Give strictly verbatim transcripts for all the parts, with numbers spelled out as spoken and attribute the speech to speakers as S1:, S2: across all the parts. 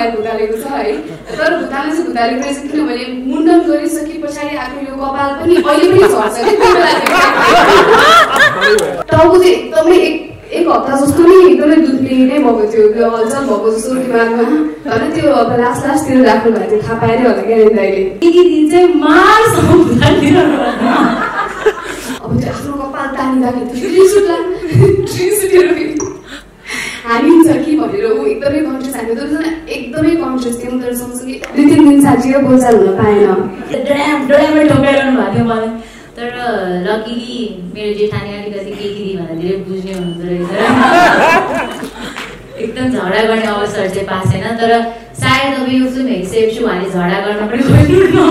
S1: मलाई भुतालेको छ है तर भुताले चाहिँ भुतालेको रहेछ किनभने मुण्डन गरिसके पछाडि आफ्नो यो कपाल पनि अहिले पनि झर्छ कि टाउको चाहिँ एकदमै एक हप्ता जस्तो नै एकदमै दुख्ने नै भएको थियो हलचल भएको जस्तो दिमागमा होइन त्यो अब लास्ट लास्टतिर राख्नु भएको थियो थाहा पाएरै होला क्या दाइले दिदी चाहिँ मार्छ अब त्यो आफ्नो कपाल तानिँदाखेरि त रिस उठ्ला रिस उठेर हानिन्छ कि भनेर ऊ एकदमै कन्सियस हामी त एकदमै कन्सियस थियौँ तर सँगसँगै दुई तिन दिन साँच्चीकै बोलचाल हुन पाएन
S2: ड्राम ड्राममै ठोकाइरहनु भएको थियो मलाई तर लकिली मेरो जेठानी अलिकति केटी भनेर बुझ्ने हुनुहुँदो रहेछ एकदम झगडा गर्ने अवसर चाहिँ पासेन तर सायद अब यो फिल्म हेरिसकेपछि उहाँले झगडा गर्न पनि खोज्नुहुन्न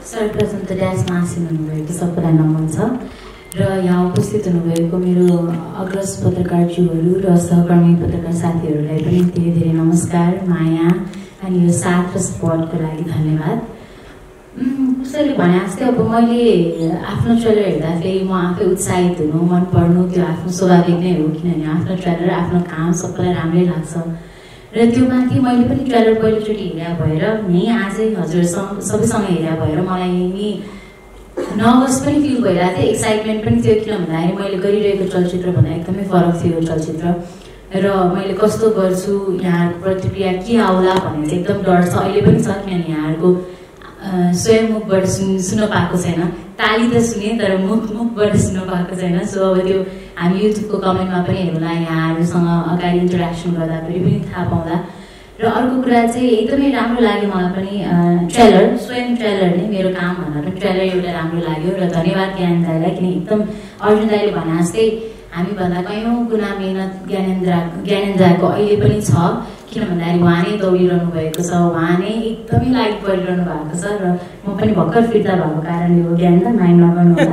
S2: सर्वप्रथम त ड्यासमा आसिन हुनुभएको सबैलाई नमन छ र यहाँ उपस्थित हुनुभएको मेरो अग्रज पत्रकारज्यूहरू र सहकर्मी पत्रकार साथीहरूलाई पनि धेरै धेरै नमस्कार, माया अनि यो साथ र सपोर्टको लागि धन्यवाद। कसैले भने जस्तै अब मैले आफ्नो ट्रेलर हेर्दाखेरि म आफै उत्साहित हुनु, मन पर्नु त्यो आफ्नो स्वाभाविक नै हो, किनभने आफ्नो ट्रेलर आफ्नो काम सबैलाई राम्रै लाग्छ र त्यो माथि मैले पनि ट्रेलर पहिलोचोटि हेरेर भएर यहीँ आजै हजुरसँग सबैसँग हेरेर भएर मलाई नि नर्भस पनि फिल भइरहेको थियो, एक्साइटमेन्ट पनि थियो, किन भन्दाखेरि मैले गरिरहेको चलचित्रभन्दा एकदमै फरक थियो यो चलचित्र र मैले कस्तो गर्छु, यहाँहरूको प्रतिक्रिया के आउला भन्ने चाहिँ एकदम डर छ, अहिले पनि छ, किनभने यहाँहरूको स्वयं मुखबाट सुन् सुन्न पाएको छैन। ताली त सुने तर मुख मुखबाट सुन्न पाएको छैन। सो अब त्यो हामी युट्युबको कमेन्टमा पनि हेर्नुला, यहाँहरूसँग अगाडि इन्टरेक्सन गर्दाखेरि पनि थाहा पाउँला। र अर्को कुरा चाहिँ एकदमै राम्रो लाग्यो मलाई पनि ट्रेलर, स्वयं ट्रेलर नै मेरो काम भन्दा पनि ट्रेलर एउटा राम्रो लाग्यो र धन्यवाद ज्ञान दाईलाई, किन एकदम अर्जुन दाईले भने जस्तै हामीभन्दा कयौँ गुणा मेहनत ज्ञानेन्द्र ज्ञानेन्द्रको अहिले पनि छ, किन भन्दाखेरि उहाँ नै दौडिरहनु भएको छ, उहाँ नै एकदमै लाइक गरिरहनु भएको छ र म पनि भर्खर फिर्ता भएको कारणले हो, ज्ञान त माइन्ड नगर्नु होला।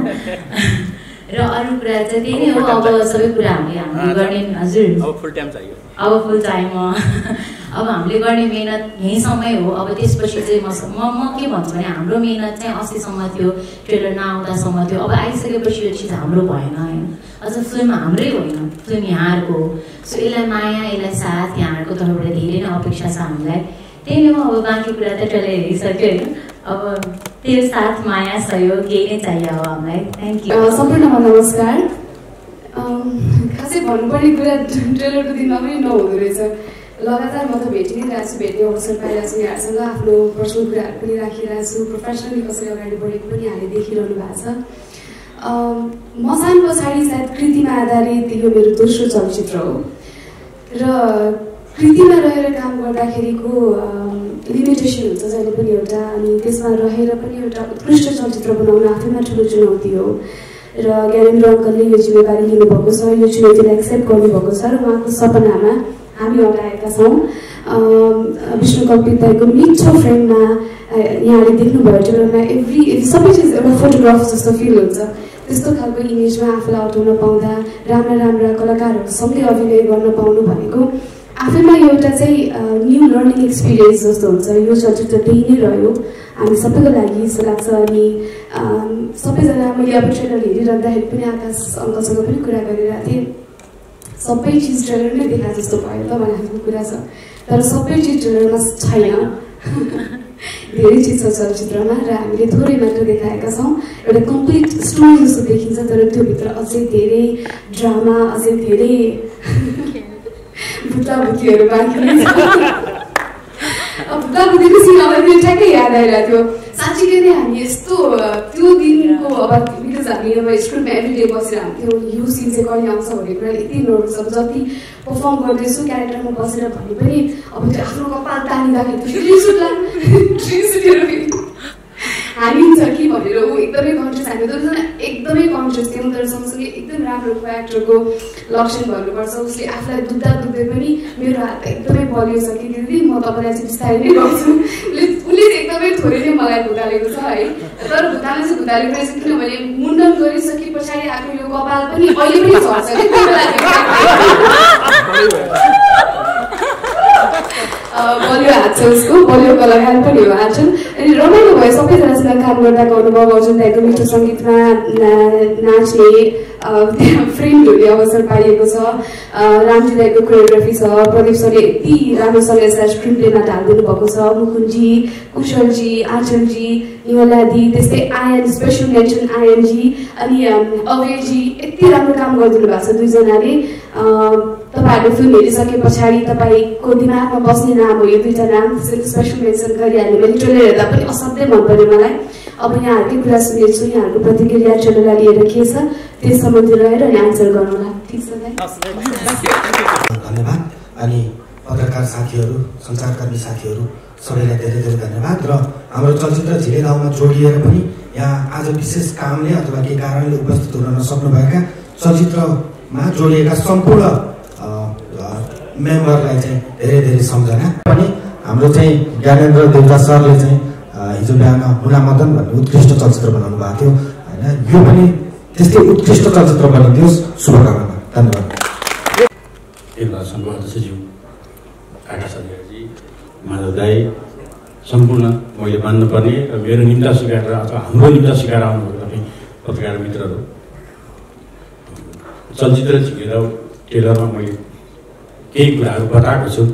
S2: र अरू कुरा चाहिँ त्यही नै हो, अब सबै कुरा हामीले हामीले गर्ने हजुर अब फुल टाइम चाहियो, अब फुल टाइम अब हामीले गर्ने मेहनत यहीँसम्मै हो। अब त्यसपछि चाहिँ म म के भन्छु भने हाम्रो मेहनत चाहिँ अस्तिसम्म थियो, ट्रेलर नआउँदासम्म थियो, अब आइसकेपछि यो चिज हाम्रो भएन होइन, अझ फिल्म हाम्रै होइन, फिल्म यहाँहरूको हो। सो यसलाई माया, यसलाई साथ यहाँहरूको तर्फबाट धेरै नै अपेक्षा छ हामीलाई। त्यही नै हो, अब बाँकी कुरा त ट्रेलर हेरिसक्यो होइन, अब त्यो साथ माया सहयोग यही नै चाहियो अब हामीलाई। Thank you.
S1: सम्पूर्णमा नमस्कार। खासै भन्नुपर्ने कुरा ट्रेलरको दिनमा पनि नहुँदो रहेछ, लगातार म त भेटि नै रहेको छु, भेट्ने अवसर पाइरहेको छु, यहाँसँग आफ्नो पर्सनल कुराहरू पनि राखिरहेको छु, प्रोफेसनली कसरी अगाडि बढेको पनि हामीले देखिरहनु भएको छ। मसान पछाडि सायद कृतिमा आधारित यो मेरो दोस्रो चलचित्र हो र कृतिमा रहेर काम गर्दाखेरिको लिमिटेसन हुन्छ जहिले पनि एउटा, अनि त्यसमा रहेर पनि एउटा उत्कृष्ट चलचित्र बनाउन आफैमा ठुलो चुनौती हो र ज्ञानेन्द्र अङ्कलले यो जिम्मेवारी लिनुभएको छ, यो चुनौतीलाई एक्सेप्ट गर्नुभएको छ र उहाँको सपनामा हामी अगाएका छौँ। विष्णु कल्पित दाईको मिठो फ्रेममा यहाँले देख्नुभयो ट्रेलरमा एभ्री सबै चिज एउटा फोटोग्राफ जस्तो फिल हुन्छ, त्यस्तो खालको इमेजमा आफूलाई अटाउन पाउँदा, राम्रा राम्रा कलाकारहरूसँगै अभिनय गर्न पाउनु भनेको आफैमा एउटा चाहिँ न्यू लर्निङ एक्सपिरियन्स जस्तो हुन्छ। यो चलचित्र त्यही नै रह्यो हामी सबैको लागि जस्तो लाग्छ। अनि सबैजना मैले अब ट्रेलर हेरिरहँदाखेरि पनि आकाश अङ्कलसँग पनि कुरा गरिरहेको थिएँ, सबै चिज ट्रेलर नै देखा जस्तो भयो त भन्ने खालको कुरा छ, तर सबै चिज ट्रेलरमा छैन, धेरै चिज छ चलचित्रमा र हामीले थोरै मात्र देखाएका छौँ। एउटा कम्प्लिट स्टोरी जस्तो देखिन्छ, तर त्योभित्र अझै धेरै ड्रामा, अझै धेरै भुताभुतीहरू बाँकी नै छ। भुताभुतीको सिन अब त्यो ठ्याक्कै याद आइरहेको थियो, साँच्चीकै नै हामी यस्तो त्यो दिनको अब बिकज हामी अब स्क्रिप्टमा एभ्रिडे बसेर हान्थ्यौँ, यो सिन चाहिँ कहिले आउँछ भन्ने कुरा यति नर्भस, अब जति पर्फर्म गर्दैछु क्यारेक्टरमा बसेर भने पनि अब त्यो आफ्नो कपाल तानिँदाखेरि त्यो रिस उठ्ला रिस उठेर हानिन्छ कि भनेर ऊ एकदमै कन्सियस, हामी दुईजना एकदमै कन्सियस थियौँ, तर सँगसँगै एकदम राम्रो एक्टरको लक्षण भन्नुपर्छ, उसले आफूलाई दुख्दा दुख्दै पनि मेरो हात एकदमै बलियो छ कि दिदी म तपाईँलाई चाहिँ बिस्तारै नै गर्छु, उसले उसले एकदमै थोरै नै मलाई भुतालेको छ है, तर भुताले चाहिँ भुतालेको रहेछ किनभने मुण्डन गरिसके पछाडि आएको यो कपाल पनि अहिले पनि झर्छ कि त्यो बेला बलियो हात छ उसको, बलियो कलाकार पनि हो आर्जुन। अनि रमाइलो भयो सबैजनासँग काम गर्दाको अनुभव, अर्जुन दाईको मिठो सङ्गीतमा नाच्ने फ्रेन्ड हुने अवसर पाइएको छ, रामजी दाईको कोरियोग्राफी छ, प्रदीप सरले यति राम्रोसँग यसलाई स्क्रिन प्लेमा ढालिदिनु भएको छ, मुकुन्दजी, कुशलजी, आचलजी, निवलादी, त्यस्तै आयन स्पेसल मेन्सन आयनजी अनि अवेजी यति राम्रो काम गरिदिनु भएको छ दुईजनाले। तपाईँहरूले फिल्म हेरिसके पछाडि तपाईँको दिमागमा बस्ने नाम हो यो दुईवटा नाम, त्यसरी स्पेसल मेन्सन गरिहाल्यो भने ट्रेलर हेर्दा पनि असाध्यै मन पर्यो मलाई। अब यहाँहरूकै कुरा सुनेछु, यहाँहरूको प्रतिक्रिया ट्रेलरलाई लिएर के छ त्यस सम्बन्धी रहेर अनि एन्सर गर्नुहोला, ठिक छ दाइ?
S3: धन्यवाद। अनि पत्रकार साथीहरू, सञ्चारकर्मी साथीहरू सबैलाई धेरै धेरै धन्यवाद। र हाम्रो चलचित्र झिले गाउँमा जोडिएर पनि यहाँ आज विशेष कामले अथवा केही कारणले उपस्थित हुन नसक्नुभएका चलचित्रमा जोडिएका सम्पूर्ण मेम्बरलाई चाहिँ धेरै धेरै सम्झना। पनि हाम्रो चाहिँ ज्ञानेन्द्र देवता सरले चाहिँ हिजो बिहान मुना मदन भन्ने उत्कृष्ट चलचित्र बनाउनु भएको थियो होइन, यो पनि त्यस्तै उत्कृष्ट चलचित्र बनिदियोस्, शुभकामना। धन्यवाद।
S4: संघको अध्यक्षज्यू काका सञ्जयजी, माधव दाई, सम्पूर्ण मैले मान्नुपर्ने र मेरो निम्ता स्वीकारेर अथवा हाम्रो निम्ता स्वीकार आउनुभएको तपाईँ पत्रकार मित्रहरू, चलचित्र झिकेर टेलरमा मैले केही कुराहरू बताएको छु।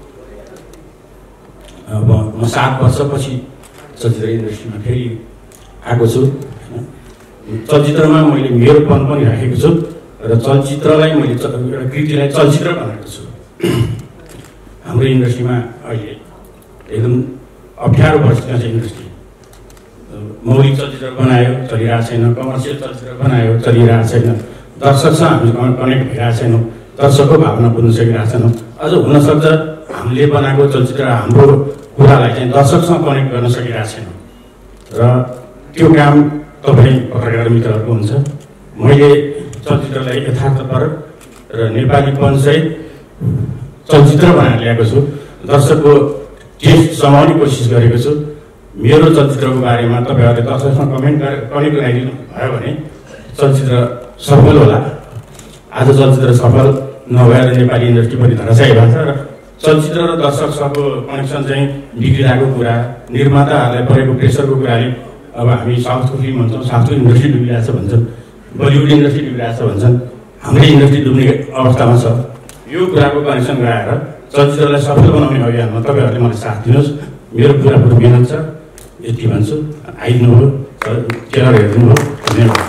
S4: अब म सात वर्षपछि चलचित्र इन्डस्ट्रीमा फेरि आएको छु। चलचित्रमा मैले मेरोपन पनि राखेको छु र चलचित्रलाई मैले एउटा कृतिलाई चलचित्र बनाएको छु। हाम्रो इन्डस्ट्रीमा अहिले एकदम अप्ठ्यारो परिस्थितिमा छ इन्डस्ट्री। मौलिक चलचित्र बनायो चलिरहेको छैन, कमर्सियल चलचित्र बनायो चलिरहेको छैन, दर्शकसँग हामी कनेक्ट भइरहेको छैनौँ, दर्शकको भावना बुझ्न सकिरहेको छैनौँ। अझ हुनसक्छ हामीले बनाएको चलचित्र हाम्रो कुरालाई चाहिँ दर्शकसँग कनेक्ट गर्न सकिरहेको छैनौँ र त्यो काम तपाईँ पत्रकार मित्रहरूको हुन्छ। मैले चलचित्रलाई यथार्थपरक र नेपालीपनसहित चलचित्र बनाएर ल्याएको छु, दर्शकको टेस्ट समाउने कोसिस गरेको छु। मेरो चलचित्रको बारेमा तपाईँहरूले दर्शकसँग कमेन्ट गरेर कनेक्ट गराइदिनु भयो भने चलचित्र सफल होला। आज चलचित्र सफल नभएर नेपाली इन्डस्ट्री पनि धराशायी भएको छ र चलचित्र र दर्शकसँगको कनेक्सन चाहिँ बिग्रिरहेको कुरा, निर्माताहरूलाई परेको प्रेसरको कुराले अब हामी साउथको फिल्म भन्छौँ, साउथको इन्डस्ट्री डुबिरहेको छ भन्छन्, बलिउड इन्डस्ट्री डुबिरहेको छ भन्छन्, हाम्रै इन्डस्ट्री डुब्ने अवस्थामा छ। यो कुराको कनेक्सन गराएर चलचित्रलाई सफल बनाउने अभियानमा तपाईँहरूले मलाई साथ दिनुहोस्। मेरो पुरापुरो मेहनत छ, यति भन्छु। आइदिनुभयो, टेलर हेरिदिनु भयो, धन्यवाद।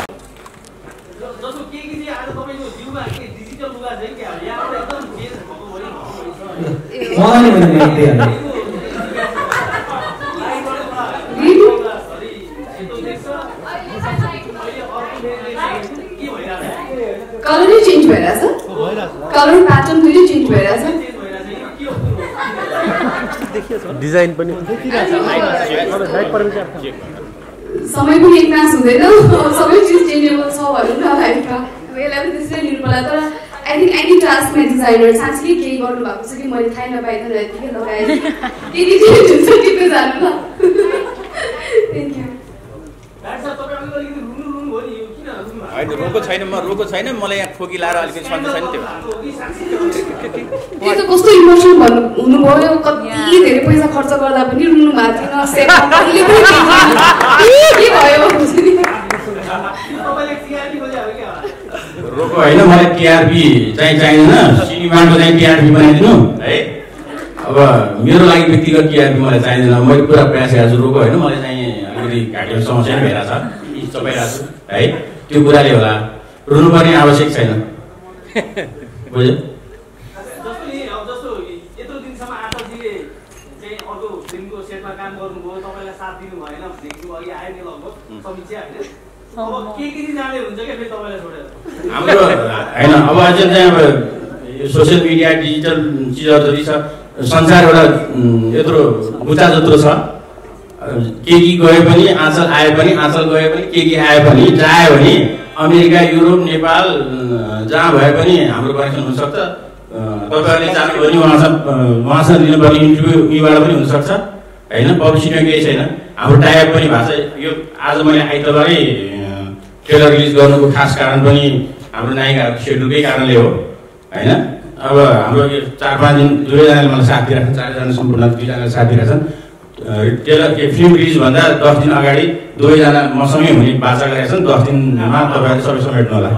S1: कलरै चेन्ज भइरहेछ, कलर प्याटर्न पनि चेन्ज भइरहेछ,
S5: डिजाइन पनि
S1: समय पनि एक म्याच हुँदैन, सबै चिज चेन्जेबल छ भनौँ न लाइफमा। यसलाई पनि त्यसरी लिनु पर्ला। तर आई थिङ्क एनी टास्कमा डिजाइनर साँच्चै केही गर्नु भएको छ कि मैले थाहै नपाइकन यतिकै लगाएँ, यति चेन्ज हुन्छ टिप्दै जानु ल। Thank you.
S5: होइन रोको छैन, म रोको छैन, मलाई यहाँ खोकी लाएर अलिकति सन्चो छैन त्यो।
S1: त्यो त कस्तो इमोसनल भन्नु हुनुभयो, कति धेरै पैसा खर्च गर्दा पनि रुनु भएको थिएन, सेटमा कहिले पनि के भयो?
S4: रोको होइन, मलाई टिआरपी चाहिँ चाहिँदैन, सिनेमाको चाहिँ टिआरपी बनाइदिनु है। अब मेरो लागि व्यक्तिगत टिआरपी मलाई चाहिँदैन, मैले पुरा प्रयास गरेको छु। रोको होइन, मलाई चाहिँ अलिकति घाँटीको समस्या पनि भइरहेको छ, चपाइरहेको छु है, त्यो कुराले होला। रुनुपर्ने आवश्यक छैन, बुझ्यो? हाम्रो होइन, अब अझ चाहिँ अब सोसियल मिडिया डिजिटल चिजहरू जति छ, संसार एउटा यत्रो बुचा जत्रो छ। के के गए पनि आँचल आए पनि, आँचल गए पनि के के आए पनि, जाए भने अमेरिका, युरोप, नेपाल जहाँ भए पनि हाम्रो कनेक्सन हुनसक्छ। तपाईँहरूले जानुभयो भने उहाँसँग उहाँसँग दिनुपर्ने इन्टरभ्यू यहीँबाट पनि हुनसक्छ होइन, पब्लिसिटीमा केही छैन। हाम्रो टाइप पनि भएको छ। यो आज मैले आइतबारै ट्रेलर रिलिज गर्नुको खास कारण पनि हाम्रो नायिकाहरूको सेड्युलकै कारणले हो होइन। अब हाम्रो यो चार पाँच दिन दुवैजनाले मलाई साथ दिइरहेछन्, चारजना सम्पूर्ण दुईजनाले साथ दिइरहेछन्। टेलर के फिल्म रिलिज भन्दा दस दिन अगाडि दुवैजना मसँगै हुने बाचा गरेका छन्। दस दिनमा तपाईँहरूले सबै समेट्नु होला।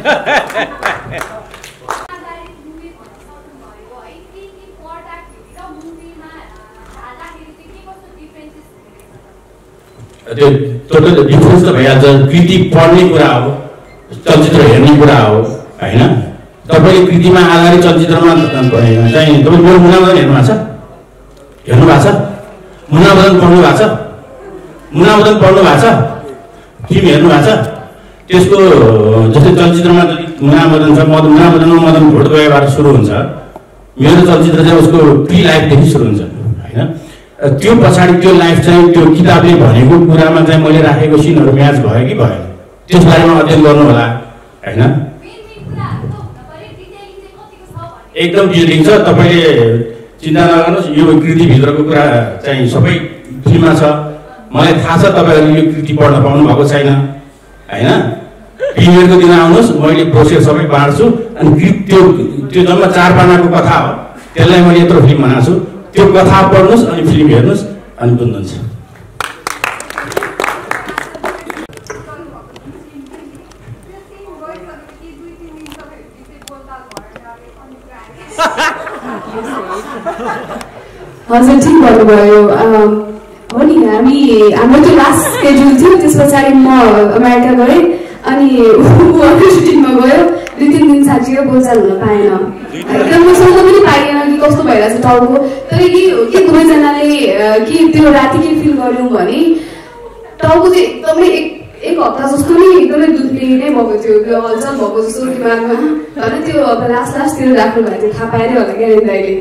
S4: त्यो टोटल डिफ्रेन्स त भइहाल्छ। कृति पढ्ने कुरा हो, चलचित्र हेर्ने कुरा हो होइन। तपाईँले कृतिमा आधारित चलचित्रमा चाहिँ तपाईँ मेरो मुनामदन हेर्नु भएको छ? हेर्नु भएको छ? मुनामदन पढ्नु भएको छ? मुनामदन पढ्नु भएको छ? फिल्म हेर्नु भएको छ? त्यसको जस्तै चलचित्रमा जति मुनामदन छ, मद मुनामदनमा मदन भोट गएबाट सुरु हुन्छ। मेरो चलचित्र चाहिँ उसको प्रि लाइफदेखि सुरु हुन्छ होइन। त्यो पछाडि त्यो लाइफ चाहिँ त्यो किताबले भनेको कुरामा चाहिँ मैले राखेको सिनहरू म्याच भयो कि भएन, त्यस बारेमा अध्ययन गर्नु होला होइन। एकदम डिटेलिङ छ, तपाईँले चिन्ता नगर्नुहोस्। यो कृतिभित्रको कुरा चाहिँ सबै फिल्ममा छ। मलाई थाहा छ तपाईँहरूले यो कृति पढ्न पाउनु भएको छैन होइन। प्रिमियरको दिन आउनुहोस्, मैले ब्रोसर सबै बाँड्छु अनि त्यो त्यो जम्मा चार पानाको कथा हो, त्यसलाई मैले यत्रो फिल्म बनाएको छु, त्यो कथा पढ्नुहोस् अनि फिल्म हेर्नुहोस् अनि बुझ्नुहुन्छ।
S1: हजुर ठिक भन्नुभयो। हो नि, हामी हाम्रो त्यो लास्ट स्केड्युल थियो, त्यस पछाडि म अमेरिका गएँ अनि उहाँको सुटिङमा गयो। दुई तिन दिन साँच्चीको बोलचाल हुन पाएन, एकदम सोच्न पनि पाइएन कि कस्तो भइरहेछ टाउको। तर के के दुवैजनाले के त्यो राति के फिल गऱ्यौँ भने टाउको चाहिँ एकदमै एक एक हप्ता जस्तो नै एकदमै दुख्ने नै भएको थियो, त्यो हलचल भएको जस्तो दिमागमा होइन। त्यो अब लास्ट लास्टतिर राख्नु भएको थियो, थाहा पाएरै होला क्या दाइले।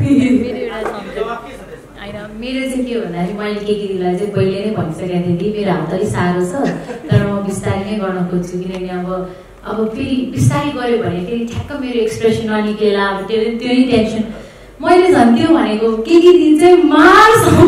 S2: मेरो चाहिँ के भन्दाखेरि मैले के के दिलाई चाहिँ पहिले नै भनिसकेको थिएँ कि मेरो हात अलिक साह्रो छ, तर म बिस्तारै नै गर्न खोज्छु, किनकि अब अब फेरि बिस्तारै गऱ्यो भने फेरि ठ्याक्क मेरो एक्सप्रेसन अनिकेला, अब त्यो त्यो नै टेन्सन। मैले झन् त्यो भनेको के के दिन चाहिँ मार्सम्म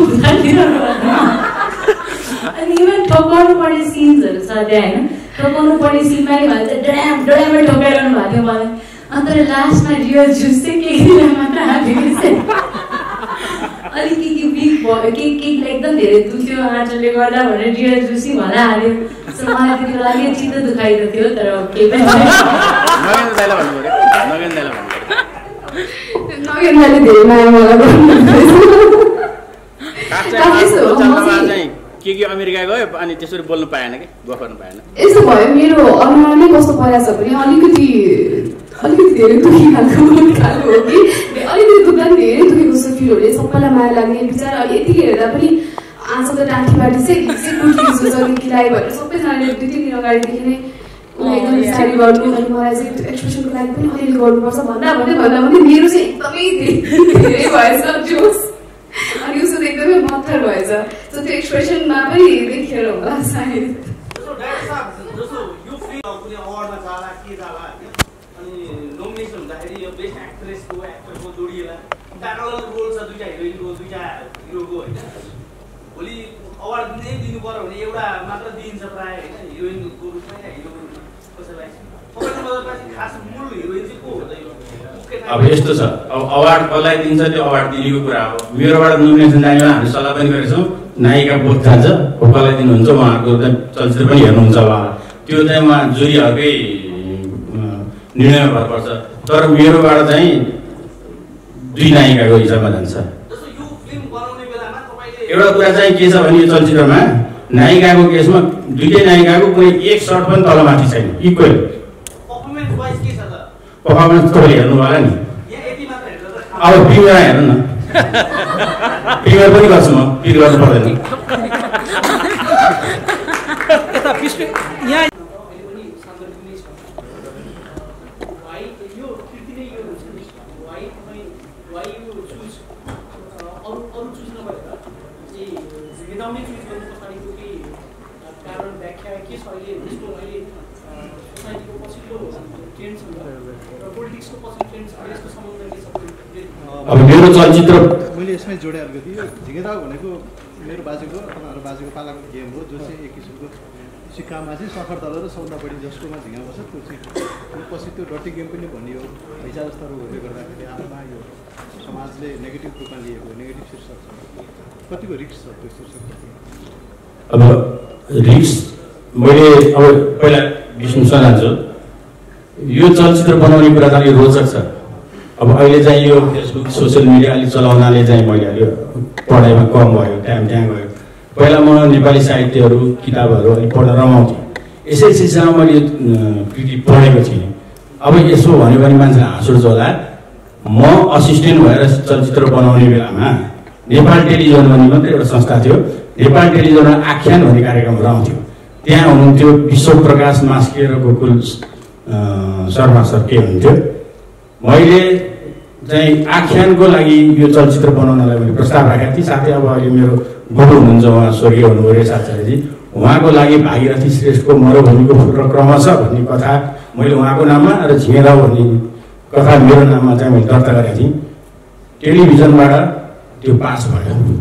S2: अनि इभन ठोकाउनु पर्ने सिन्सहरू छ त्यहाँ होइन, ठोकाउनु पर्ने सिनमा नि भन्छ ड्राम ड्रामै ठोकाइरहनु भएको थियो मलाई। अन्त लास्टमा रियल जुस चाहिँ के के मात्र हालेको चाहिँ अलिक के के बिग भयो, के केकलाई एकदम धेरै दुख्यो आँचोले गर्दा भनेर रियल जुसी भला हाल्यो। सो मलाई त्यति बेला के चित्त दुखाइदिएको थियो, तर केही पनि
S1: नगेन्द्रले धेरै माया मलाई
S5: के के अमेरिका गयो अनि त्यसरी बोल्नु पाएन कि गफ गर्नु पाएन।
S1: यस्तो भयो, मेरो अनुहार नै कस्तो परेको छ भने अलिकति अलिकति धेरै दुखी खालको खालको हो कि अलिकति दुख्दा पनि धेरै दुखेको जस्तो फिल हुने, सबैलाई माया लाग्ने बिचरा। यतिकै हेर्दा पनि आज त डाँठीबाटी चाहिँ किलाइ भनेर सबैजनाले दुई तिन दिन अगाडिदेखि नै एकदम स्टाइल गर्नु अनि मलाई चाहिँ एक्सप्रेसनको लागि पनि अलिअलि गर्नुपर्छ भन्दा भन्दै भन्दा भन्दै मेरो चाहिँ एकदमै धेरै भएछ जोस अनि उसो त एकदमै मत्तर भएछ। सो त्यो एक्सप्रेसनमा पनि देखेर होला सायद।
S6: नोमिनेसन हुँदाखेरि यो बेस्ट एक्ट्रेसको एक्टरको जोडिएला प्यारलल रोल छ, दुईटा हिरोइनको दुईटा हिरोको होइन। भोलि अवार्ड दिनै दिनु पर्यो भने एउटा मात्र दिइन्छ प्रायः होइन, हिरोइनको रूपमा या हिरोको रूपमा कसैलाई। खास मूल हिरोइन चाहिँ को हो?
S4: अब यस्तो छ, अब अवार्ड कसलाई दिन्छ त्यो अवार्ड दिनेको कुरा हो। मेरोबाट नोमिनेसन जाने बेला हामी सल्लाह पनि गरेछौँ, नायिका बोध जान्छ, कसलाई दिनुहुन्छ उहाँहरूको चलचित्र पनि हेर्नुहुन्छ होला, त्यो चाहिँ उहाँ जुरीहरूकै निर्णयमा भर पर्छ। तर मेरोबाट चाहिँ दुई नायिकाको हिसाबमा जान्छ। एउटा कुरा चाहिँ के छ भने यो चलचित्रमा नायिकाको केसमा दुईटै नायिकाको कुनै एक सर्ट पनि तलमाथि छैन, इक्वल पर्फर्मेन्स तपाईँले हेर्नु होला नि। अब प्रिमियर हेर्नु न, प्रिमियर पनि गर्छु म, पिर गर्नु पर्दैन। अब मेरो चलचित्र
S7: मैले यसमै जोडे अलिकति यो झिँगेदाउ भनेको मेरो बाजेको तपाईँहरू बाजेको पालाको गेम हो, जो चाहिँ एक किसिमको सिक्कामा चाहिँ सखर दल र सबभन्दा बढी जसकोमा झिँगा बस्छ त्यो चाहिँ पछि त्यो डटी गेम पनि भनियो। हिजो जस्ताहरू हुँदै गर्दाखेरि आफ्ना यो समाजले नेगेटिभ रूपमा लिएको नेगेटिभ शीर्षक छ, कतिको रिक्स छ त्यो शीर्षक?
S4: अब रिक्स मैले अब पहिला विष्णुसँग जान्छु, यो चलचित्र बनाउने कुरा त अलिक रोचक छ। अब अहिले चाहिँ यो फेसबुक सोसियल मिडिया अलिक चलाउनाले चाहिँ मैले अलिक पढाइमा कम भयो, टाइम त्यहाँ गयो। पहिला म नेपाली साहित्यहरू किताबहरू अलिक पढ्न रमाउँथेँ, यसै सिलसिलामा मैले कृति पढेको थिएँ। अब यसो भन्यो भने मान्छेलाई हाँस उठ्छ होला, म असिस्टेन्ट भएर चलचित्र बनाउने बेलामा नेपाल टेलिभिजन भन्ने मात्रै एउटा संस्था थियो, नेपाल टेलिभिजनमा आख्यान भन्ने कार्यक्रमहरू आउँथ्यो। त्यहाँ हुनुहुन्थ्यो विश्व प्रकाश मास्के र गोकुल शर्मा सर के हुनुहुन्थ्यो। मैले चाहिँ आख्यानको लागि यो चलचित्र बनाउनलाई मैले प्रस्ताव राखेको थिएँ। साथै अब अहिले मेरो गुरु हुनुहुन्छ, उहाँ स्वर्गीय हुनुभयो रेसाचार्यजी, उहाँको लागि भागीरथी श्रेष्ठको मरुभूमिको फुल क्रम छ भन्ने कथा मैले उहाँको नाममा र झिँगेदाउ भन्ने कथा मेरो नाममा चाहिँ मैले दर्ता गरेको थिएँ। टेलिभिजनबाट त्यो पास भयो।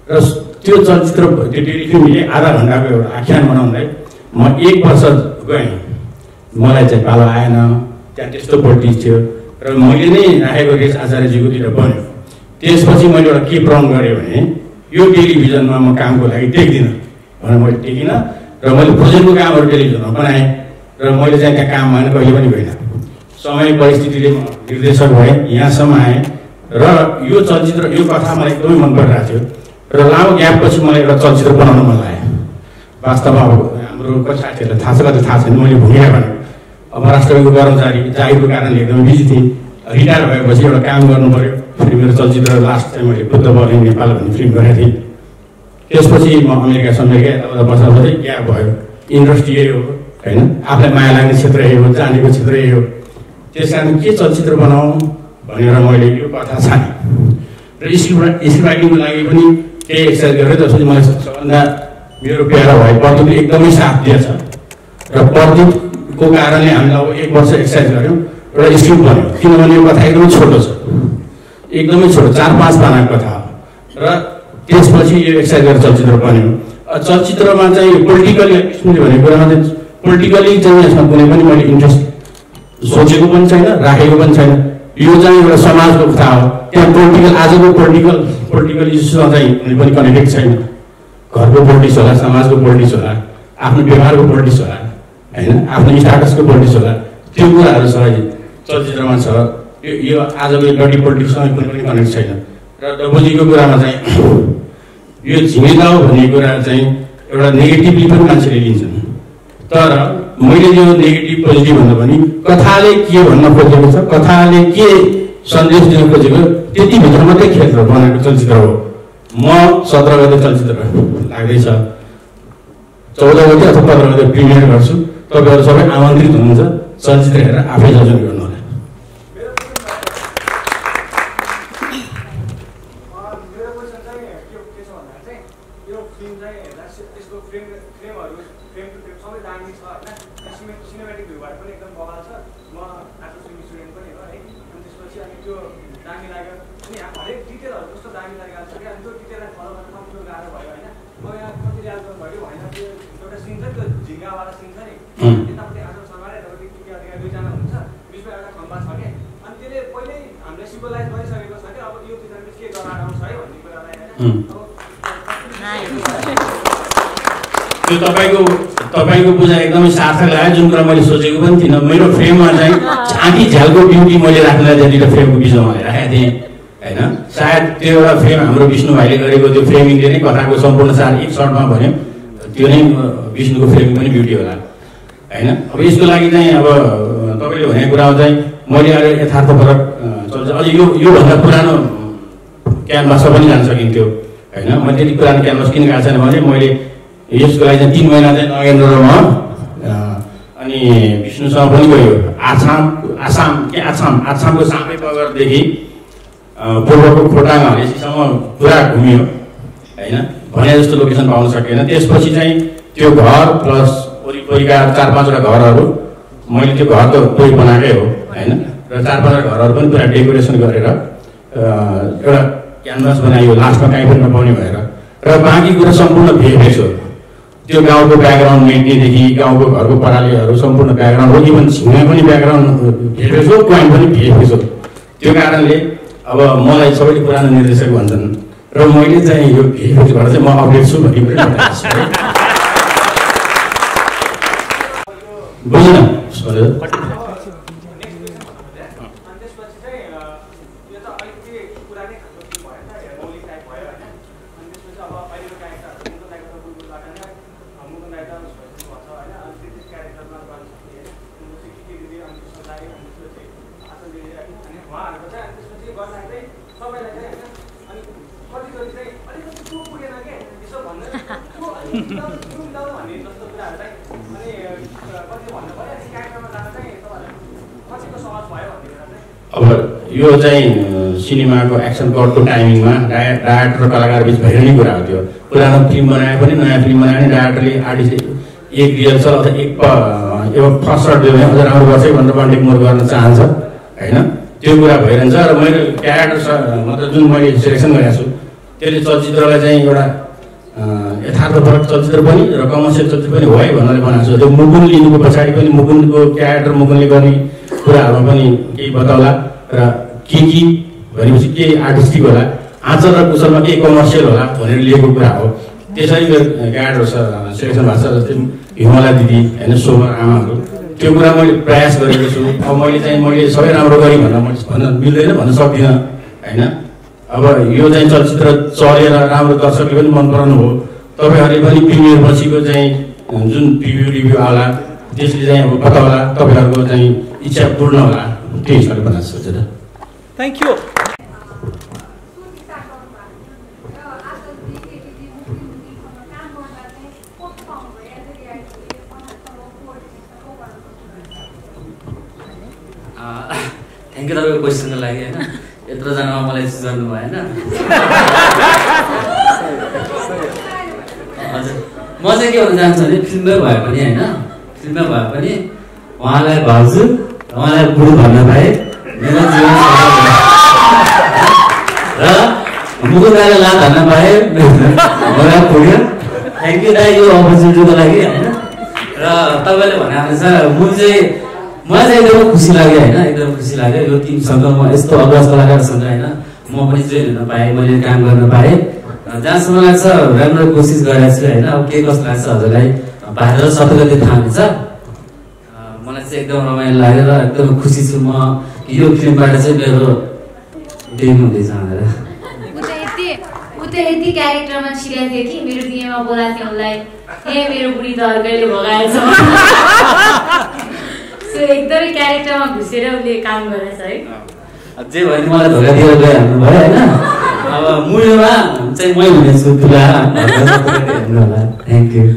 S4: र त्यो चलचित्र त्यो टेलिफिल्मले आधा घन्टाको एउटा आख्यान बनाउँदै म एक वर्ष गएँ। मलाई चाहिँ पालो आएन, त्यहाँ त्यस्तो पोलिटिक्स थियो र मैले नै राखेको रेस आचार्यजीकोतिर बन्यो। त्यसपछि मैले एउटा के प्रण गरेँ भने यो टेलिभिजनमा म कामको लागि टेक्दिनँ भनेर मैले टेकिनँ र मैले खोजेको कामहरू टेलिभिजनमा बनाएँ र मैले चाहिँ त्यहाँ काम भएन कहिले पनि गइनँ। समय परिस्थितिले म निर्देशक भएँ, यहाँसम्म आएँ र यो चलचित्र यो कथा मलाई एकदमै मन परिरहेको थियो र लामो ग्यापपछि मलाई एउटा चलचित्र बनाउन मन लाग्यो। वास्तवमा अब हाम्रो कति साथीहरूलाई थाहा छ कति थाहा छैन, मैले भूमिका भने अब राष्ट्रपतिको कर्मचारी जागिरको कारणले एकदमै बिजी थिएँ। रिटायर भएपछि एउटा काम गर्नु पऱ्यो। फेरि मेरो चलचित्र लास्ट चाहिँ मैले बुद्ध बर्लिन नेपाल भन्ने फिल्म गरेको थिएँ। त्यसपछि म अमेरिका समेरिका यताउता बस्दा बस्दै ग्याप भयो। इन्डस्ट्री यही हो होइन, आफूलाई माया लाग्ने क्षेत्र यही हो, जानेको क्षेत्र यही हो। त्यस कारण के चलचित्र बनाऊँ भनेर मैले यो कथा छानेँ र स्क्रिप्ट स्क्रिप्ट राइटिङको लागि पनि केही एक्सर्साइज गरेँ। त्यसपछि मलाई सबभन्दा मेरो प्यारो भाइ प्रदीपले एकदमै साथ दिएछ र प्रदीपको कारणले हामीले अब एक वर्ष एक्सर्साइज गऱ्यौँ, एउटा स्क्रिप्ट बन्यो। किनभने यो कथा एकदमै छोटो छ, एकदमै छोटो, चार पाँच पानाको कथा हो र त्यसपछि यो एक्सर्साइज गरेर चलचित्र बन्यो। चलचित्रमा चाहिँ पोलिटिकली भनेको कुरामा चाहिँ पोलिटिकली चाहिँ यसमा कुनै पनि मैले इन्ट्रेस्ट सोचेको पनि छैन, राखेको पनि छैन। यो चाहिँ एउटा समाजको कथा हो। त्यहाँ पोलिटिकल आजको पोलिटिकल पोलिटिकल इस्युसँग चाहिँ कुनै पनि कनेक्टेड छैन। घरको पोलिटिक्स होला, समाजको पोलिटिक्स होला, आफ्नो व्यवहारको पोलिटिक्स होला होइन, आफ्नो स्टाटसको पोलिटिक्स होला, त्यो कुराहरू सबै चलचित्रमा छ। यो यो आजको डटी पोलिटिक्ससँग कुनै पनि कनेक्ट छैन। र डबुजीको कुरामा चाहिँ यो झिङ्गेगाउँ भन्ने कुरा चाहिँ एउटा नेगेटिभली पनि मान्छेले लिन्छन्, तर मैले यो नेगेटिभ पोजिटिभ भन्दा पनि कथाले के भन्न खोजेको छ, कथाले के सन्देश दिन खोजेको त्यति भित्र मात्रै खेलेर बनाएको चलचित्र हो। म सत्र गते चलचित्र लाग्दैछ, चौध गते अथवा पन्ध्र गते प्रिमियर गर्छु। तपाईँहरू सबै आमन्त्रित हुनुहुन्छ, चलचित्र हेरेर आफै जजन गर्नु होला। त्यो तपाईँको तपाईँको बुझाइ एकदमै सार्थक लाग्यो। जुन कुरा मैले सोचेको पनि थिइनँ। मेरो फ्रेममा चाहिँ छाँटी झ्यालको ब्युटी मैले राख्नलाई त्यहाँनिर फ्रेमको बिचमा राखेको थिएँ होइन। सायद त्यो एउटा फ्रेम हाम्रो विष्णु भाइले गरेको त्यो फ्रेमिङले नै कथाको सम्पूर्ण सार एक सर्टमा भन्यो, त्यो नै विष्णुको फ्रेमिङ पनि ब्युटी होला होइन। अब यसको लागि चाहिँ अब तपाईँले भनेको कुरामा चाहिँ मैले अहिले यथार्थपरक चल्छ। अझ यो योभन्दा पुरानो क्यानभासमा पनि जान सकिन्थ्यो होइन। मैले त्यति पुरानो क्यानभास किन गएको छैन भने मैले यसको लागि चाहिँ तिन महिना चाहिँ नगेन्द्र र म अनि विष्णुसँग पनि गयो। आसाम आसाम के आसाम आसामको सामै बगरदेखि पूर्वको खोटाङ हरेसीसम्म पुरा घुमियो होइन। भने जस्तो लोकेसन पाउन सकेन। त्यसपछि चाहिँ त्यो घर प्लस वरिपरिका चार पाँचवटा घरहरू मैले त्यो घर त कोही बनाएकै हो होइन। र चार पाँचवटा घरहरू पनि पुरा डेकोरेसन गरेर एउटा क्यानभास बनायो, लास्टमा काहीँ पनि नपाउने भएर। र बाँकी कुरा सम्पूर्ण भिएफएक्स हो। त्यो गाउँको ब्याकग्राउन्ड मेट्नेदेखि गाउँको घरको परालीहरू सम्पूर्ण ब्याकग्राउन्ड हो। इभन छिमेमा पनि ब्याकग्राउन्ड भिएफएक्स हो, पोइन्ट पनि भिएफएक्स हो। त्यो कारणले अब मलाई सबैले पुरानो निर्देशक भन्छन् र मैले चाहिँ यो भिएफएक्सबाट चाहिँ म अपडेट छु भन्ने पनि बताएको छु है। बुझ्न अब यो चाहिँ सिनेमाको एक्सन कटको टाइमिङमा डाय डाइरेक्टर र कलाकार बिच भइरहने कुरा हो। त्यो पुरानो फिल्म बनाए पनि नयाँ फिल्म बनाए पनि डाइरेक्टरले आर्टिस्ट एक रिहर्सल अथवा एक एउटा फर्स्ट सर्ट दियो भने अझ राम्रो गर्छ भनेर कन्टेक्ट मोड गर्न चाहन्छ होइन। त्यो कुरा भइरहन्छ र मैले क्यारेक्टर मतलब जुन मैले सिलेक्सन गरेको छु त्यसले चलचित्रलाई चाहिँ एउटा यथार्थपरक चलचित्र पनि र कमर्सियल चलचित्र पनि हो है भन्नाले बनाएको छ। त्यो मुकुन लिनुको पछाडि पनि मुकुन्दको क्यारेक्टर मुकुन्दले गर्ने कुराहरूमा पनि केही बताउला र के के भनेपछि केही आर्टिस्टिक होला, आँचल र कुशलमा केही कमर्सियल होला भनेर लिएको कुरा हो। त्यसरी मेरो क्यारेक्टर सेलेक्सन भएको छ। जस्तै हिमाला दिदी होइन, सोमर आमाहरू, त्यो कुरा मैले प्रयास गरेको छु। अब मैले चाहिँ मैले सबै राम्रो गरेँ भनेर मैले भन्न मिल्दैन, भन्न सक्दिनँ होइन। अब यो चाहिँ चलचित्र चलेर राम्रो दर्शकले पनि मन पराउनु हो, तपाईँहरूले पनि प्रिमियर पछिको चाहिँ जुन प्रिभ्यू रिभ्यू आउला त्यसले चाहिँ अब बताउला, तपाईँहरूको चाहिँ इच्छा पूर्ण होला, त्यो हिसाबले बनाएको छ।
S5: Thank you.
S8: थ्याङ्क यू तपाईँको क्वेसनको लागि होइन। यत्रोजनामा मलाई गर्नु भयो होइन। हजुर, म चाहिँ के भन्न चाहन्छु भने फिल्ममै भए पनि होइन, फिल्ममै भए पनि उहाँलाई भाउजू उहाँलाई बुढो भन्न पाएँ मेरो जीवन र मुकुन्दालाई लात हान्न पाएँ मलाई पुग्यो। थ्याङ्क यू दाइ यो अपर्च्युनिटीको लागि होइन। र तपाईँले भनेअनुसार म चाहिँ मलाई चाहिँ एकदमै खुसी लाग्यो होइन, एकदम खुसी लाग्यो यो टिमसँग म यस्तो अग्रज कलाकारसँग होइन म पनि जोइन हुन पाएँ, मैले काम गर्न पाएँ। जहाँसम्म लाग्छ राम्रो कोसिस गरेको छु होइन। अब के कस्तो लाग्छ हजुरलाई भाद्र सत्र गते थाहा हुन्छ। मलाई चाहिँ एकदम रमाइलो लाग्यो र एकदम खुसी छु म कि यो फिल्मबाट चाहिँ मेरो डेब्यू हुँदैछ भनेर।
S2: ऊ त यति क्यारेक्टरमा छिरेको थियो कि मेरो बिहेमा बोलाएको थियो उसलाई, ए मेरो बुढी त अर्कैले भगाएछ। एकदमै क्यारेक्टरमा घुसेर उसले काम गरेछ है।
S8: जे भने मलाई धोका दिएर गइहाल्नु भयो होइन। अब मूल्यमा चाहिँ मै हुनेछु तुला हेर्नु होला। Thank you.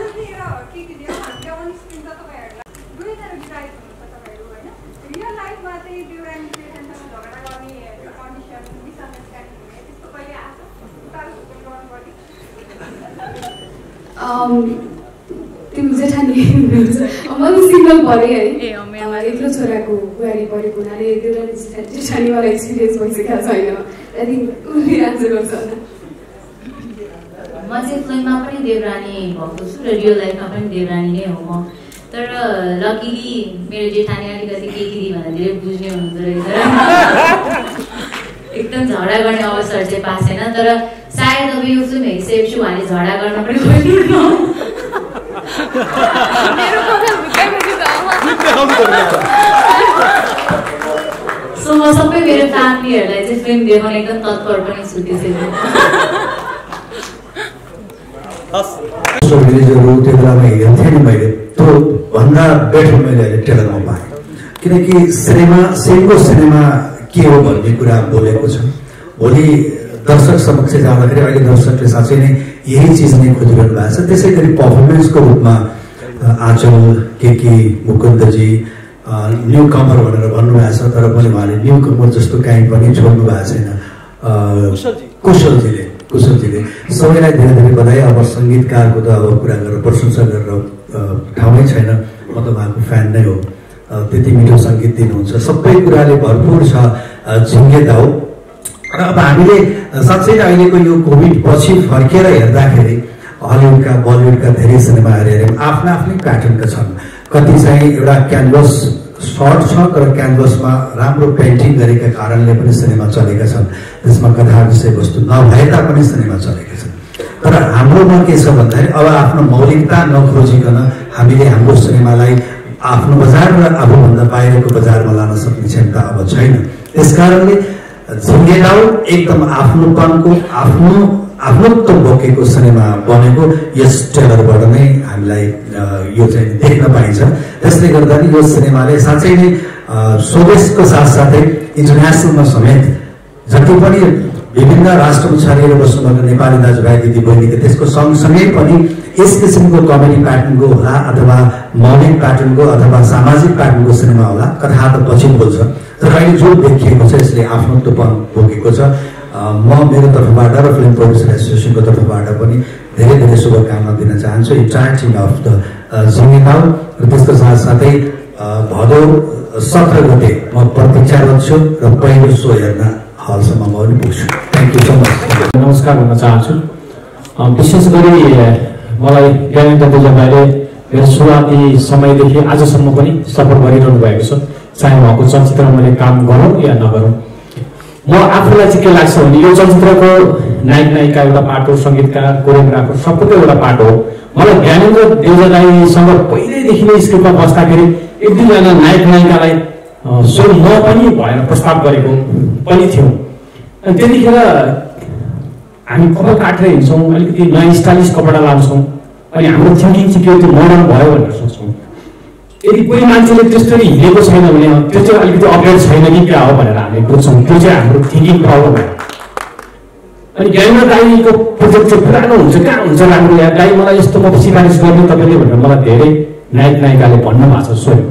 S1: तिम्रो जेठानी म त सिङ्गल परेँ है, एक्लो छोराको बुहारी परेको हुनाले देउरानी जेठानी मलाई एक्सपिरियन्स भइसकेको छैन। उसले आन्सर गर्छ होला।
S2: म चाहिँ फिल्ममा पनि देवरानी भएको छु र रियल लाइफमा पनि देवरानी नै हो म। तर लकिली मेरो जेठानी अलिकति केटी भन्दा धेरै बुझ्ने हुनुहुँदो रहेछ। एकदम झगडा गर्ने अवसर चाहिँ पाएको छैन। तर सायद अब यो फिल्म हेरिसकेपछि उहाँले झगडा गर्न पनि खोज्नु। सो म सबै मेरो फ्यामिलीहरूलाई चाहिँ फिल्म देखाउने एकदम तत्पर पनि छु। त्यसैले
S3: रिलिजहरू त्यो बेलामा हेर्थेँ नि मैले, त्यो भन्दा बेटर मैले अहिले टेलरमा पाएँ। किनकि सिनेमा सिङ्गो सिनेमा के हो भन्ने कुरा बोलेको छ। भोलि दर्शक समक्ष जाँदाखेरि अहिले दर्शकले साँच्चै नै यही चिज नै खोजिरहनु भएको छ। त्यसै गरी पर्फर्मेन्सको रूपमा आँचल के के मुकुन्दजी न्यू कमर भनेर भन्नुभएको छ, तर पनि उहाँले न्यू कमर जस्तो काहीँ पनि छोड्नु भएको छैन। कुशलजीले कुशलजीले सबैलाई धेरै धेरै बधाई। अब सङ्गीतकारको त अब कुरा गरेर प्रशंसा गरेर ठाउँमै छैन, म त उहाँको फ्यान नै हो। त्यति मिठो सङ्गीत दिनुहुन्छ, सबै कुराले भरपुर छ झिङ्गे दाउ। र अब हामीले साँच्चै नै अहिलेको यो कोभिड पछि फर्केर हेर्दाखेरि हलिउडका बलिउडका धेरै सिनेमाहरू हेऱ्यौँ, आफ्ना आफ्नै प्याटर्नका छन्। कति चाहिँ एउटा क्यानभस सर्ट छ तर क्यानभसमा राम्रो पेन्टिङ गरेका कारणले पनि सिनेमा चलेका छन्। त्यसमा कथा विषयवस्तु नभए तापनि सिनेमा चलेका छन्। तर हाम्रोमा के छ भन्दाखेरि अब आफ्नो मौलिकता नखोजिकन हामीले हाम्रो सिनेमालाई आफ्नो बजार र आफूभन्दा बाहिरको बजारमा लान सक्ने क्षमता अब छैन। त्यस कारणले झिङ्गे दाउ एकदम आफ्नोपनको आफ्नो आफ्नोत्व बोकेको सिनेमा बनेको यस ट्रेलरबाट नै हामीलाई यो चाहिँ देख्न पाइन्छ। त्यसले गर्दा नि यो सिनेमाले साँच्चै नै स्वदेशको साथसाथै इन्टरनेसनलमा समेत जति पनि विभिन्न राष्ट्रमा छरिएर बस्नुभएको नेपाली दाजुभाइ दिदी बहिनीले त्यसको सँगसँगै पनि यस किसिमको कमेडी प्याटर्नको होला अथवा मौलिक प्याटर्नको अथवा सामाजिक प्याटर्नको सिनेमा होला। कथा त पछि बोल्छ तर अहिले जो देखिएको छ यसले आफ्नोत्वपन बोकेको छ। म मेरो तर्फबाट र फिल्म प्रोड्युसर एसोसिएसनको तर्फबाट पनि धेरै धेरै शुभकामना दिन चाहन्छु entire team of the Jhinge Dau. र त्यसको साथसाथै भदौ सत्र गते म प्रतीक्षारत छु र पहिलो सो हेर्न हलसम्म म पनि पुग्छु। Thank you so much.
S9: नमस्कार भन्न चाहन्छु। विशेष गरी मलाई ज्ञानेन्द्र दाजुभाइले मेरो सुरुवाती समयदेखि आजसम्म पनि सपोर्ट गरिरहनु भएको छ, चाहे उहाँको चलचित्रमा मैले काम गरौँ या नगरौँ। म आफूलाई चाहिँ के लाग्छ भने यो चलचित्रको नायक नायिका एउटा पार्ट हो, सङ्गीतकार, कोरियोग्राफर सबैको एउटा पार्ट हो। मलाई ज्ञानेन्द्र देउजादाईसँग पहिल्यैदेखि नै स्क्रिप्टमा बस्दाखेरि एक दुईजना नायक नायिकालाई स्वयं म पनि भएर प्रस्ताव गरेको पनि थियौँ। अनि त्यतिखेर हामी कपाल काटेर हिँड्छौँ, अलिकति नयाँ स्टाइलिस कपडा लाउँछौँ, अनि हाम्रो थिङ्किङ चाहिँ के त्यो मोडर्न भयो भनेर सोच्छौँ। यदि कोही मान्छेले त्यसरी हिँडेको छैन भने त्यो चाहिँ अलिकति अपडेट छैन कि क्या हो भनेर हामीले बुझ्छौँ। त्यो चाहिँ हाम्रो थिङ्किङ प्रब्लम हो। अनि ज्ञानेन्द्र दाईको प्रोजेक्ट चाहिँ पुरानो हुन्छ, कहाँ हुन्छ राम्रो या दाई मलाई यस्तो म सिफारिस गर्नु तपाईँले भनेर मलाई धेरै नायक नायिकाले भन्नु भएको छ स्वयं।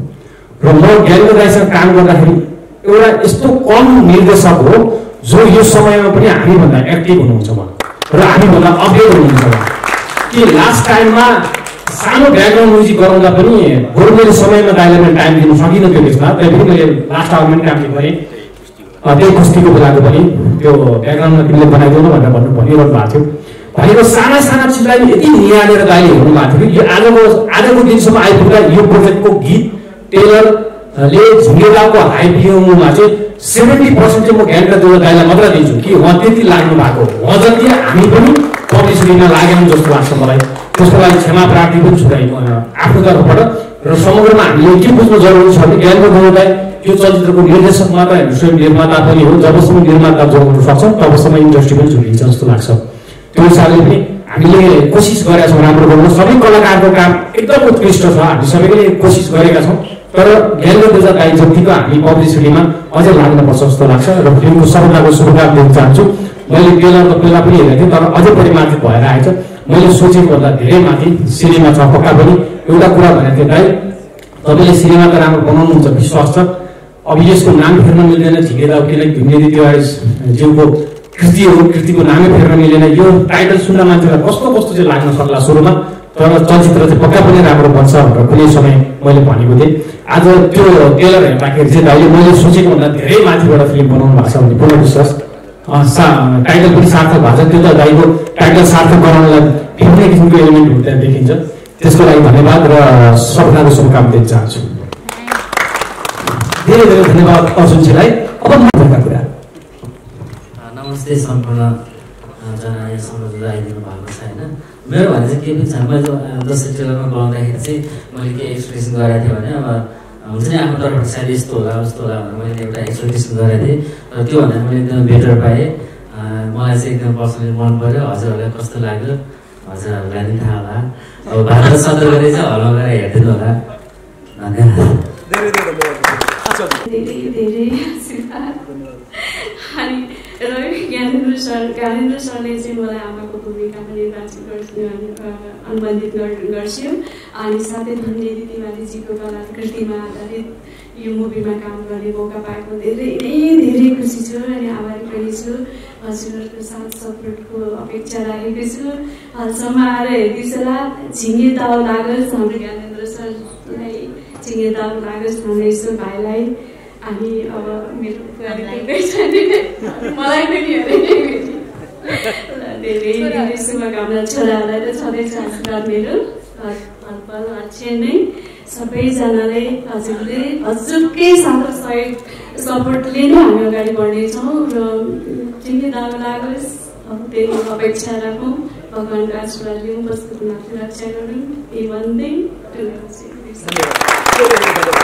S9: र म ज्ञानेन्द्र दाईसँग काम गर्दाखेरि एउटा यस्तो कम निर्देशक हो जो यो समयमा पनि हामीभन्दा एक्टिभ हुनुहुन्छ र हामीभन्दा अपडेट हुनुहुन्छ। कि लास्ट टाइममा सानो ब्याकग्राउन्ड म्युजिक गराउँदा पनि बरु मैले समयमा दाइलाई मैले टाइम दिनु सकिनँ त्यो त्यसमा, त्यही पनि मैले लास्ट आवरमा पनि काम गरेँ। त्यही कुस्तीको बेलाको पनि त्यो ब्याकग्राउन्डमा तिमीले बनाइदिनु भनेर भन्नु भनिरहनु भएको थियो। भनेको साना साना चिजलाई यति निहालेर दाइले हेर्नु भएको थियो कि यो आजको आजको दिनसम्म आइपुग्दा यो प्रोजेक्टको गीत टेलरले झुङ्गेदाको हाई पिएममा चाहिँ सेभेन्टी पर्सेन्ट चाहिँ म ज्ञानेन्द्र देउजादाईलाई मात्र दिन्छु कि उहाँ त्यति लाग्नु भएको, उहाँ जति हामी पनि पब्लिसिटीमा लागेनौँ जस्तो लाग्छ मलाई। त्यसको लागि क्षमा प्रार्थी पनि छु आफ्नो तर्फबाट। र समग्रमा हामीले के बुझ्नु जरुरी छ भने ज्ञानेन्द्र देउजादाई यो चलचित्रको निर्देशक मात्र होइन, स्वयं निर्माता पनि हो। जबसम्म निर्माता जोड्नु सक्छ तबसम्म इन्डस्ट्री पनि झुकिन्छ जस्तो लाग्छ। त्यो हिसाबले पनि हामीले कोसिस गरेका छौँ राम्रो गर्नु। सबै कलाकारको काम एकदम उत्कृष्ट छ, हामी सबैले कोसिस गरेका छौँ। तर ज्ञानेन्द्र देउजादाई जतिको हामी पब्लिसिटीमा अझै लाग्नुपर्छ जस्तो लाग्छ। र फिल्मको सफलताको शुभकामना दिन चाहन्छु। मैले ट्रेलरको पहिला पनि हेरेको थिएँ, तर अझै परिमार्जित भएर आएछ। मैले सोचेको भन्दा धेरै माथि सिनेमा छ पक्का पनि। एउटा कुरा भनेको थिएँ दाइ, तपाईँले सिनेमा त राम्रो बनाउनुहुन्छ विश्वास छ। अब यसको नाम फेर्न मिल्दैन, झिकेदा किनकि भीमदेवी तिवारी ज्यूको कृति हो, कृतिको नामै फेर्न मिलेन। यो टाइटल सुन्न मान्छेलाई कस्तो कस्तो चाहिँ लाग्न सक्ला सुरुमा, तर चलचित्र चाहिँ पक्का पनि राम्रो बन्छ भनेर कुनै समय मैले भनेको थिएँ। आज त्यो ट्रेलर हेर्दाखेरि चाहिँ दाइले मैले सोचेको भन्दा धेरै माथिबाट फिल्म बनाउनु भएको छ भन्ने पूर्ण विश्वास। सा टाइटल पनि सार्थक भएको छ। त्यो त दाइको टाइटल सार्थक गराउनलाई भिन्नै किसिमको एलिमेन्टहरू त्यहाँ देखिन्छ। त्यसको लागि धन्यवाद र सपनाको शुभकामना दिन चाहन्छु। धेरै धेरै धन्यवाद अर्जुनजीलाई। अब मका कुरा
S8: नमस्ते सम्पूर्ण जना यहाँसम्म जो आइदिनु भएको छ होइन। मेरो भने चाहिँ के पनि छ, मैले जस्तै ट्रेलरमा बनाउँदाखेरि चाहिँ मैले के एक्सप्रेसन गरेको थिएँ भने अब हुन्छ नि आफ्नो तर्फबाट सायद यस्तो होला उस्तो होला भनेर मैले एउटा एक्सपेक्टेसन गरेको थिएँ। र त्योभन्दा मैले एकदम बेटर पाएँ। मलाई चाहिँ एकदम पर्सनली मन पऱ्यो। हजुरहरूलाई कस्तो लाग्यो हजुरहरूलाई पनि थाहा होला। अब भारत सत्र गरी चाहिँ हलमा गएर हेरिदिनु होला। धन्यवाद।
S1: धेरै धेरै आशीर्वाद। अनि र ज्ञानेन्द्र सर ज्ञानेन्द्र सरले चाहिँ मलाई आमाको भूमिकामा निर्वाचित गर्छु अनुबन्धित गर्छु। अनि साथै धनदेवी तिवारीजीको कलाकृतिमा आधारित यो मुभीमा काम गर्ने मौका पाएको धेरै नै धेरै खुसी छु अनि आभारी पनि छु। हजुरहरूको साथ सपोर्टको अपेक्षा राखेको छु। हालसम्म आएर हेर्दैछला झिङ्गे दाउ लागोस्, हाम्रो ज्ञानेन्द्र सरलाई झिङ्गे दाउ लागोस् भन्दैछु भाइलाई। अनि अब मेरो मलाई पनि धेरै धेरै शुभकामना। छोराहरूलाई त छँदैछ आशीर्वाद मेरो हलपल अक्षय नै। सबैजनाले हजुरले हजुरकै साथ सहयोग सपोर्टले नै हामी अगाडि बढ्नेछौँ र झिङ्गे दाउ लागोस् अब त्यही अपेक्षा राखौँ। भगवान्को आशीर्वाद लिउँ, वस्तुको माथि रक्षा गरौँ। यही भन्दै